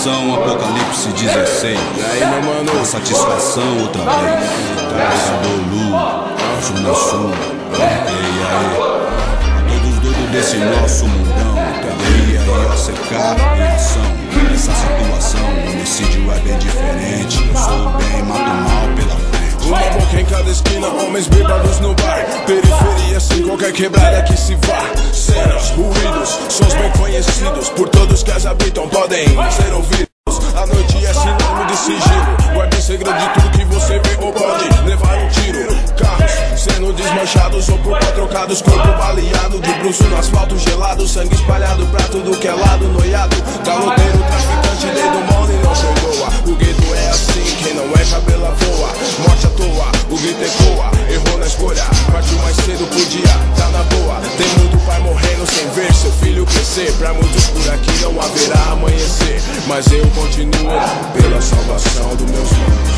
Salvação, Apocalipse 16. E aí, meu mano? A satisfação outra vez. Lulu, Zona Sul. E aí? Todos doidos desse nosso mundão. TDI, ACK, em ação. Essa situação, o homicídio é bem diferente. Eu sou o bem, mato o mal pela frente. Uma boca em cada esquina, homens bêbados no bar. Periferia sem qualquer quebrada que se vá. Cenas, ruídos, sons bem conhecidos por todos que as habitam, podem ser ouvidos. A noite é sinônimo de sigilo. Guarde segredo de tudo que você vê ou pode levar um tiro. Carros sendo desmanchados ou por pau trocados. Corpo baleado, de bruço no asfalto gelado. Sangue espalhado pra tudo que é lado. Noiado, galoteiro, traficante, dedo mole não perdoa. O gueto é assim, quem não é cabela voa. Morte à toa, o grito ecoa. Errou na escolha, partiu mais cedo, podia, tá na boa. Tem muito pai morrendo sem ver seu filho crescer. Pra muitos por aqui não haverá amanhecer, mas eu continuo pela salvação dos meus manos.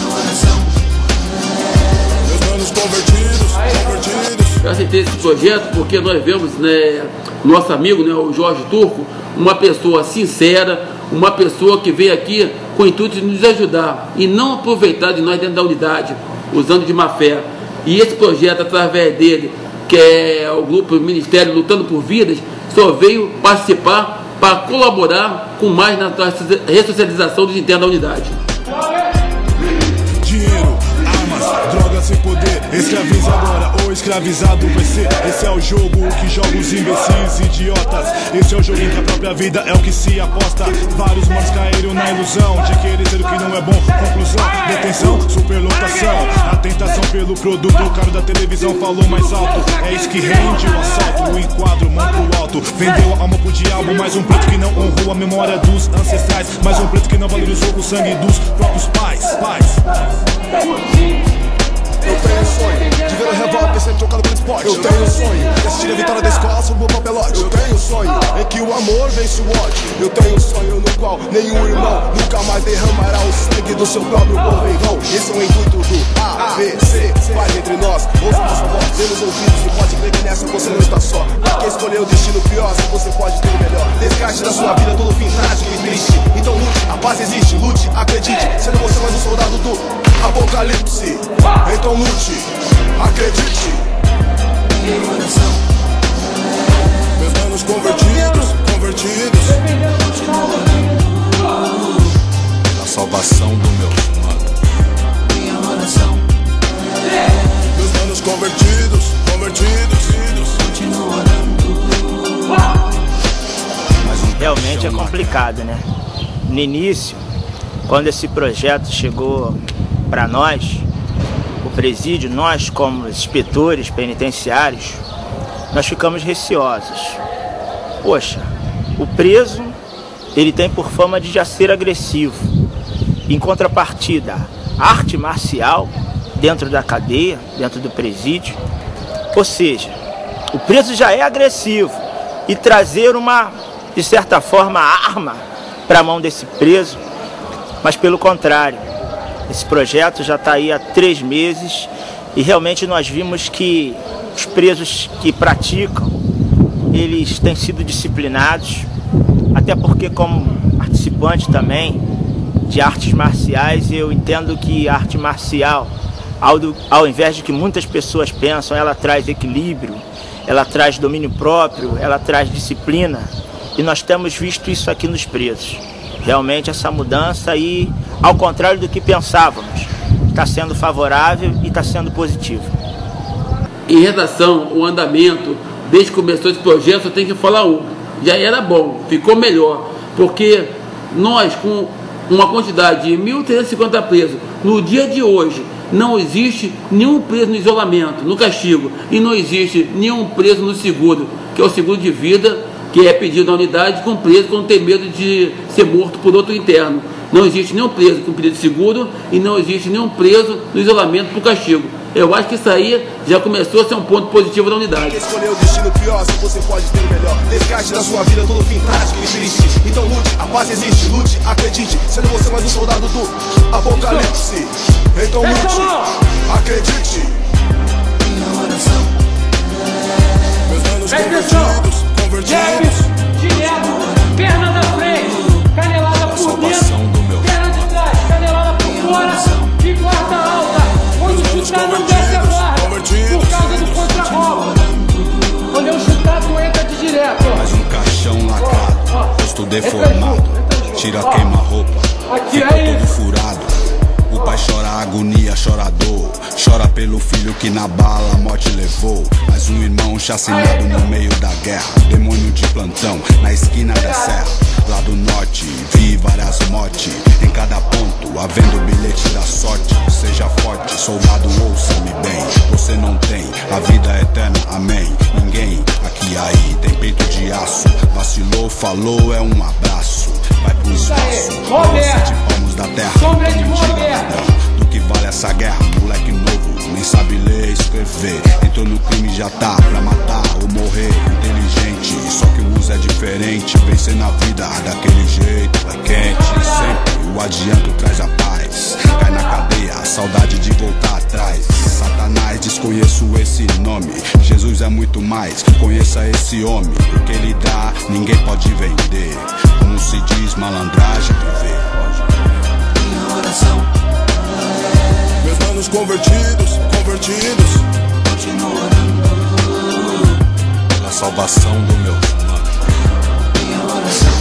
Meus manos convertidos. Eu aceitei esse projeto porque nós vemos, né, nosso amigo, né, o Jorge Turco, uma pessoa sincera, uma pessoa que veio aqui com o intuito de nos ajudar e não aproveitar de nós dentro da unidade, usando de má fé. E esse projeto, através dele, que é o grupo Ministério Lutando por Vidas, só veio participar para colaborar com mais na ressocialização dos internos da unidade. Dinheiro, armas, drogas sem poder. Escraviza agora ou escravizado vai ser. Esse é o jogo que joga os imbecis idiotas. Esse é o jogo em que a própria vida é o que se aposta. Vários manos caíram na ilusão de querer ser o que não é bom. Conclusão, detenção, superlotação. A tentação pelo produto caro da televisão falou mais alto. É isso que rende o assalto, o enquadro, mão pro alto. Vendeu a alma pro diabo, mais um preto que não honrou a memória dos ancestrais. Mais um preto que não valorizou o sangue dos próprios pais. Eu tenho um sonho de ver o revólver ser trocado pelo esporte. Eu tenho um sonho de assistir a vitória da escola sobre o papelote. Eu tenho um sonho em que o amor vence o ódio. Eu tenho um sonho no qual nenhum irmão nunca mais derramará o sangue do seu próprio povo em vão. Esse é o intuito do ABC. Paz entre nós, ouça nossa voz, dê nos ouvidos e pode crer que nessa você não está só. Quem escolheu o destino pior, se você pode ter o melhor. Descarte da sua vida todo fim trágico e triste. Então lute, a paz existe, lute, acredite. Sendo você mais um soldado do Apocalipse. Então lute, acredite. Meus manos convertidos. A salvação do meu mano. Meus manos convertidos. Realmente é complicado, né? No início, quando esse projeto chegou para nós, o presídio, nós como inspetores penitenciários, nós ficamos receosos. Poxa, o preso, ele tem por fama de já ser agressivo. Em contrapartida, a arte marcial dentro da cadeia, dentro do presídio, ou seja, o preso já é agressivo e trazer uma, de certa forma, arma para a mão desse preso, mas pelo contrário, esse projeto já está aí há 3 meses e realmente nós vimos que os presos que praticam, eles têm sido disciplinados, até porque como participante também de artes marciais, eu entendo que a arte marcial, ao invés de que muitas pessoas pensam, ela traz equilíbrio, ela traz domínio próprio, ela traz disciplina, e nós temos visto isso aqui nos presos. Realmente essa mudança aí, ao contrário do que pensávamos, está sendo favorável e está sendo positivo. Em relação ao andamento, desde que começou esse projeto, eu tenho que falar já era bom, ficou melhor, porque nós com uma quantidade de 1.350 presos, no dia de hoje, não existe nenhum preso no isolamento, no castigo, e não existe nenhum preso no seguro, que é o seguro de vida, que é pedido na unidade com preso quando tem medo de ser morto por outro interno. Não existe nenhum preso com pedido de seguro e não existe nenhum preso no isolamento por castigo. Eu acho que isso aí já começou a ser um ponto positivo da unidade. Escolheu o destino pior, se você pode ter o melhor. Descarte da sua vida todo fim trágico e triste. Então lute, a paz existe, lute, acredite. Sendo você mais um soldado do Apocalipse. Então lute, acredite. Meus manos convertidos. Direto, perna da frente, canelada por deformado, tira queima-roupa, fica todo furado. O pai chora agonia, chora dor, chora pelo filho que na bala a morte levou. Mas um irmão chacinado no meio da guerra, demônio de plantão na esquina da serra. Lá do norte, vi várias mortes, em cada ponto, havendo o bilhete da sorte. Seja forte, soldado, ouça-me bem, você não tem a vida eterna, amém. Ninguém aqui aí tem peito de aço, vacilou, falou, é um abraço. Vai pro espaço, sete palmos da terra. Do que vale essa guerra, moleque novo, nem sabe ler e escrever. Entrou no crime, já tá pra matar ou morrer. Inteligente, só que o uso é diferente. Vencer na vida daquele jeito, é quente. Sempre o adianto traz a paz. Cai na cadeia, a saudade de voltar atrás. Satanás, desconheço esse nome. Jesus é muito mais, conheça esse homem. O que ele dá, ninguém pode vender. Como se diz, malandragem, viver. Minha oração. Meus manos convertidos, continuam orando pela salvação do meu mano. Minha oração.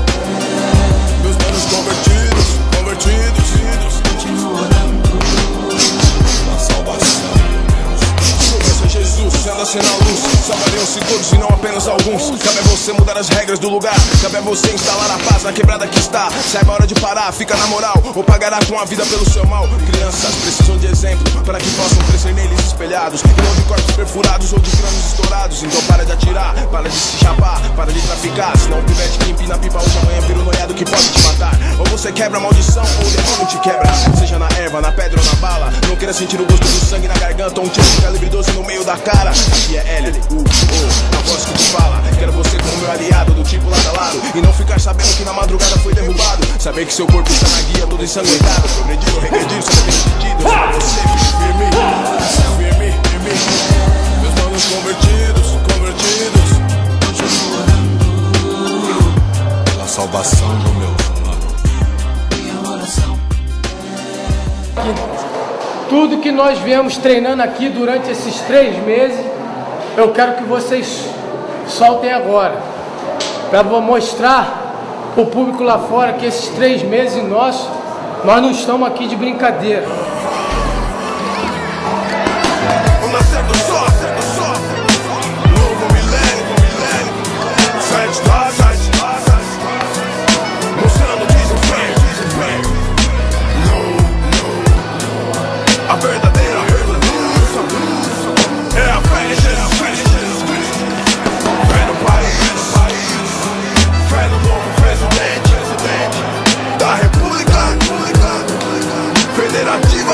Meus manos convertidos, continuam orando pela salvação do meu mano. Jesus, sendo assim na luz, salvariam-se todos e não apenas alguns. Cabe a você mudar as regras do lugar, cabe a você instalar a paz na quebrada que está. Saiba a hora de parar, fica na moral, ou pagará com a vida pelo seu mal. Crianças precisam de exemplo, para que possam crescer neles espelhados, e não de corpos perfurados ou de crânios estourados. Então para de atirar, para de se chapar, para de traficar. Se não o pivete que empina a pipa, hoje amanhã vira um noiado que pode te matar. Ou você quebra a maldição, ou o demônio te quebra. Seja na erva, na pedra ou na bala, não queira sentir o gosto do sangue na garganta, ou um tiro de calibre 12 no meio da cara. Aqui é L-U-O, a voz que te fala. Quero você como meu aliado, do tipo lado a lado, e não ficar sabendo que na madrugada foi derrubado. Saber que seu corpo está na guia, todo ensanguentado. Progredido, regredido, só depende de Deus. Você firme. Meus manos convertidos pela salvação do meu mano. Minha oração. Tudo que nós viemos treinando aqui durante esses 3 meses, eu quero que vocês soltem agora, para mostrar para o público lá fora que esses 3 meses nós não estamos aqui de brincadeira. O nascer do sol, novo milênio, sete datas, mostrando desempenho. A verdadeira revolução é a fé em Jesus Cristo. Fé no país, fé no novo presidente da República Federativa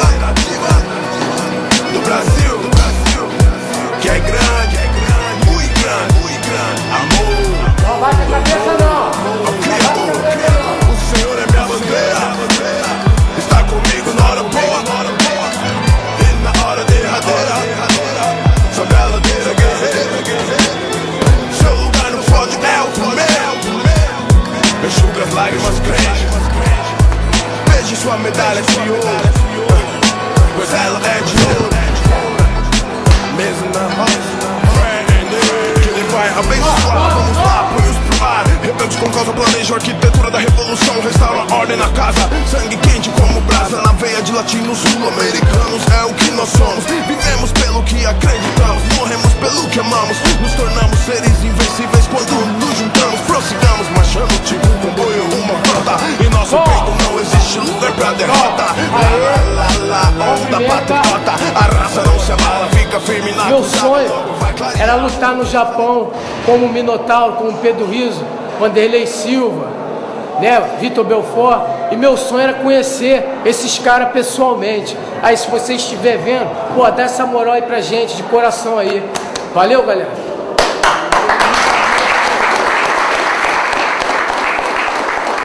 do Brasil, que é grande, muito grande. Amor, Não abaixa a cabeça não! ao Criador, o Senhor é minha bandeira. Está comigo na hora boa e na hora derradeira. Sob a ladeira guerreira, seu lugar no pódio é o primeiro. Enxuga as lágrimas, crente. Beije sua medalha de ouro, pois ela é de ouro. Mesmo na roça, que ele vai abençoar. Vamos lá, punhos pro ar. Rebeldes com causa, planejam a arquitetura da revolução. Restaura a ordem na casa, sangue quente como brasa na veia de latinos sul-americanos. É o que nós somos, vivemos pelo que acreditamos, morremos pelo que amamos. Nos tornamos seres invencíveis quando nos juntamos. Prossigamos, marchando tipo um comboio, uma rota. Em nosso peito não existe lugar pra derrota. Onda patriota, a raça não se abala, fica firme na Meu sonho era lutar no Japão como Minotauro, como Pedro Rizzo, Vanderlei Silva, né, Vitor Belfort. E meu sonho era conhecer esses caras pessoalmente. Aí se você estiver vendo, pô, dá essa moral aí pra gente, de coração aí. Valeu, galera.